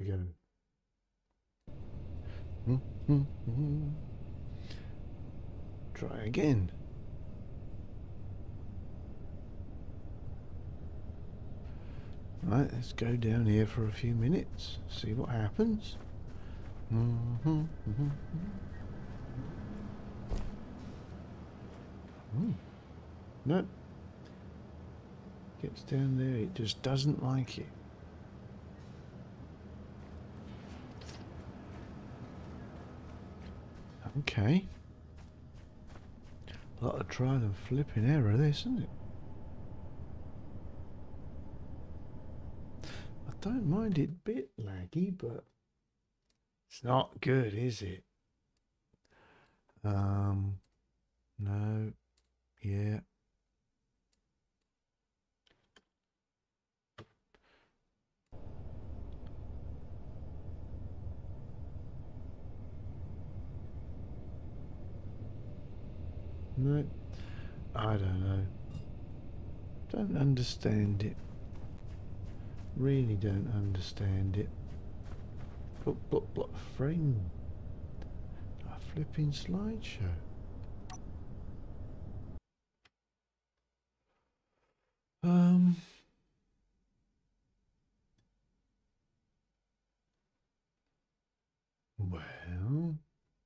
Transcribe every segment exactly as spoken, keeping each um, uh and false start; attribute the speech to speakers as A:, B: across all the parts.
A: go. Try again. Right, let's go down here for a few minutes, see what happens. Mm-hmm, mm-hmm. Mm. Nope. Gets down there, it just doesn't like it. Okay. A lot of trial and flipping error this, isn't it? I don't mind it a bit laggy, but it's not good, is it? Um, no, yeah. No, I don't know. Don't understand it. Really don't understand it. But, but, but, frame. A flipping slideshow. Um. Well.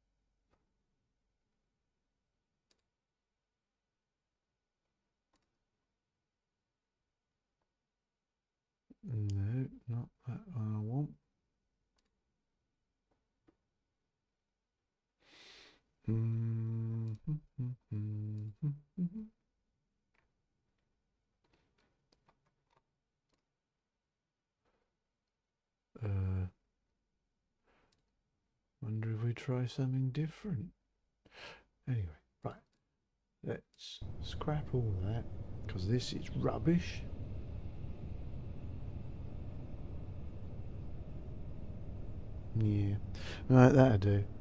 A: No, not that one I want. Mm -hmm, mm -hmm, mm -hmm. Uh, wonder if we try something different. Anyway, right. Let's scrap all that, because this is rubbish. Yeah. Right, that'll do.